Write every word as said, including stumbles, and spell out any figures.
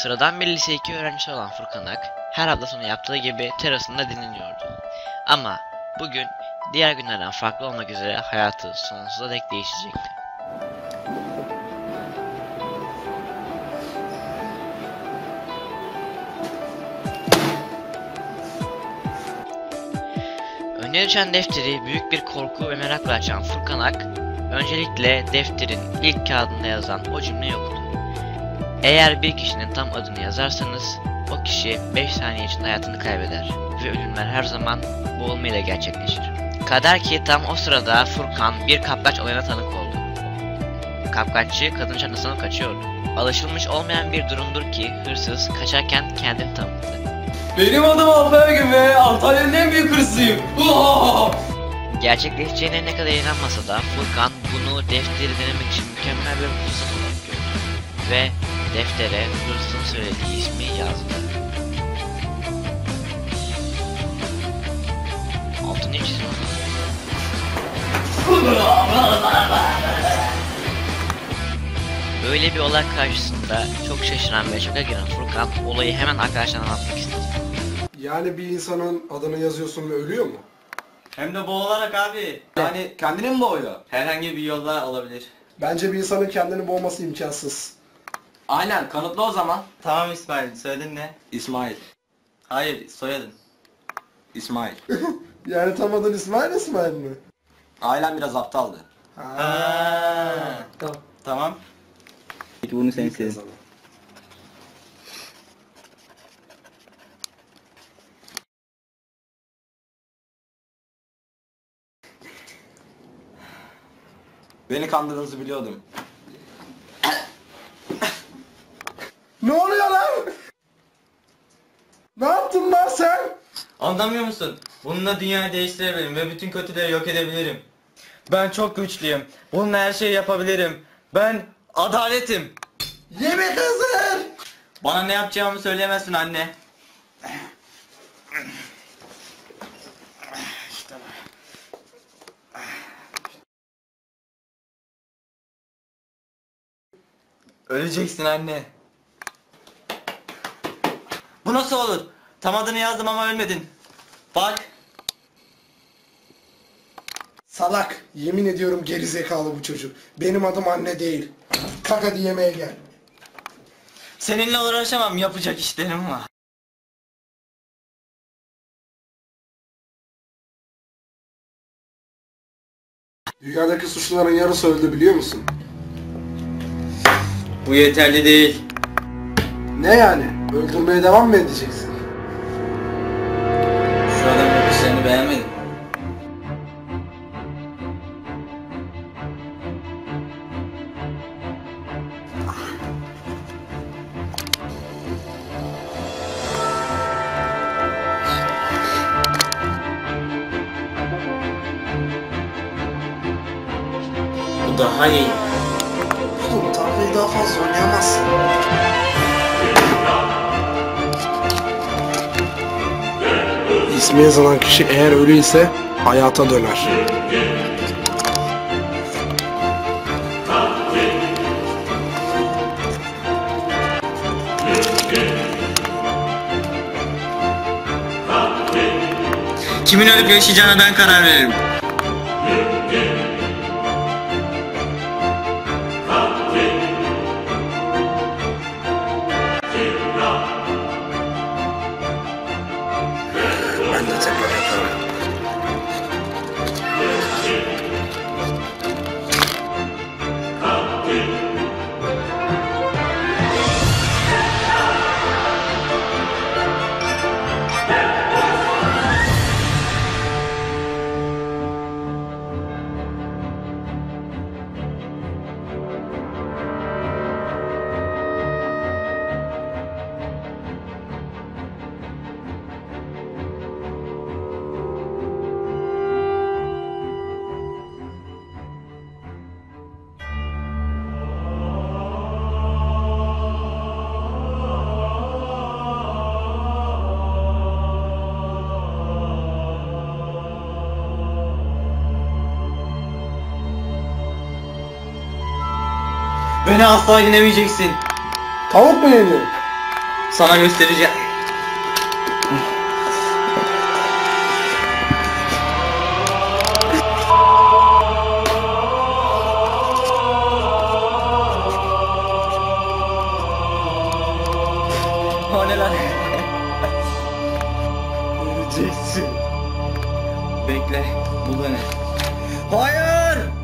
Sıradan bir lise iki öğrencisi olan Furkan Ak, her hafta sonu yaptığı gibi terasında dinleniyordu. Ama bugün diğer günlerden farklı olmak üzere hayatı sonsuza dek değişecekti. Önüne düşen defteri büyük bir korku ve merakla açan Furkan Ak, öncelikle defterin ilk kağıdında yazan o cümleyi okudu. Eğer bir kişinin tam adını yazarsanız, o kişi beş saniye içinde hayatını kaybeder ve ölümler her zaman boğulmayla gerçekleşir. Kader ki tam o sırada Furkan bir kapkaç olayına tanık oldu. Kapkaççı kadın çantasını kaçıyordu. Alışılmış olmayan bir durumdur ki hırsız kaçarken kendini tanıttı. Benim adım Alpay Gün ve Antalya'nın en büyük hırsızıyım. Gerçekleşeceğine ne kadar inanmasa da Furkan bunu defteri denemek için mükemmel bir fırsat olarak gördü. Ve deftere hırsızın söylediği ismi yazdı. Altını çizim. Böyle bir olay karşısında çok şaşıran ve şoka giren Furkan olayı hemen arkadaşlarına anlatmak istedi. Yani bir insanın adını yazıyorsun ve ölüyor mu? Hem de boğularak abi. Yani kendini mi boğuyor? Herhangi bir yolla olabilir. Bence bir insanın kendini boğması imkansız. Aynen, kanıtlı o zaman. Tamam İsmail, soyadın ne? İsmail. Hayır, soyadın. İsmail. Yani tam adın İsmail İsmail mi? Ailem biraz aptaldı. Ha. Tamam. Tamam. Bunu sen İyi istedin. Beni kandırdığınızı biliyordum. Ne oluyor lan? Ne yaptın lan sen? Anlamıyor musun? Bununla dünyayı değiştirebilirim ve bütün kötüleri yok edebilirim. Ben çok güçlüyüm. Bununla her şeyi yapabilirim. Ben adaletim. Yemek hazır. Bana ne yapacağımı söyleyemezsin anne. Öleceksin anne. Bu nasıl olur? Tam adını yazdım ama ölmedin. Bak. Salak. Yemin ediyorum gerizekalı bu çocuk. Benim adım anne değil. Kalk hadi yemeğe gel. Seninle uğraşamam. Yapacak işlerim var. Dünyadaki suçluların yarısı öldü biliyor musun? Bu yeterli değil. Ne yani? Öldürmeye devam mı edeceksin? Şu adamın bakışlarını beğenmedim. Bu daha iyi. Oğlum tahtayı daha fazla oynayamazsın. İsmi yazılan kişi eğer ölü ise hayata döner. Kimin ölüp yaşayacağına ben karar veririm. Ben de tekrar yaparım. Beni asla yenemeyeceksin. Tavuk mu yeniyor? Sana göstereceğim. O ne lan? Göreceksin. Bekle. Bu da ne? Hayır!